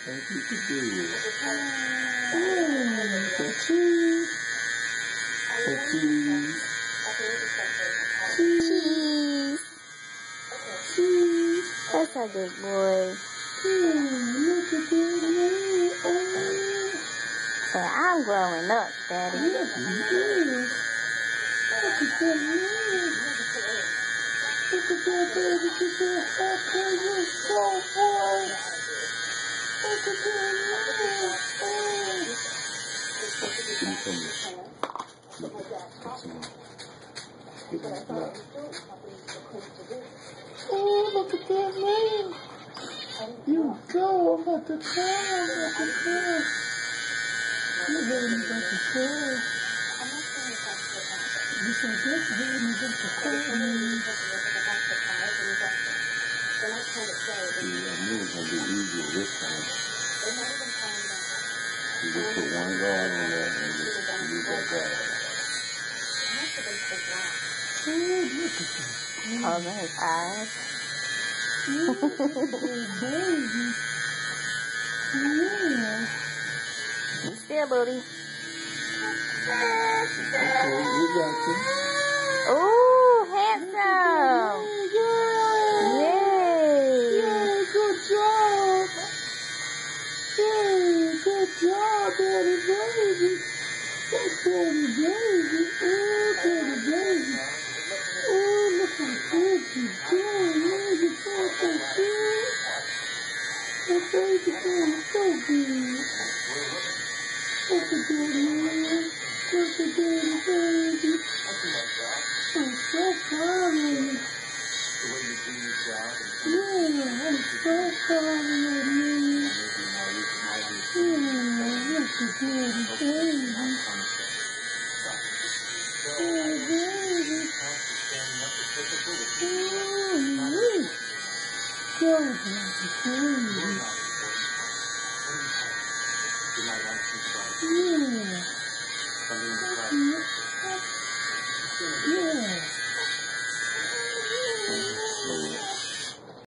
think you could do it. The cheese. The cheese. Cheese. Cheese. That's a good boy. Look at that. Say, I'm growing up, Daddy. Yes, you do. Look at that man. Look at that baby. Get that haircut. You're so boy. Look at that man. Can you come here? Look at that. Get that blood. Oh, look at that man. You go. I'm about to cry. I'm about to cry. You heard me about to cry. You said that you heard me about to cry. Yeah, I knew it was going to be easier this time. You just put one guard on there and just leave that guard. Oh, look at that. Closing his eyes. Look at that baby. Yeah. You still, booty. Okay, we got you. Ooh, handsome. Yeah. Yay. Yeah, good job. Yeah, good job, Daddy Baby. That's Daddy Baby. Oh, Daddy Baby. Oh, look how good you're doing. Yeah, you're doing so good. That baby doing so good. Look at Daddy, man. Look at Daddy Baby. I'm so proud of you. Yeah, I'm so proud of you, man. Yeah, look at Daddy Baby. Daddy Baby. Ooh, so Daddy Baby. Yeah.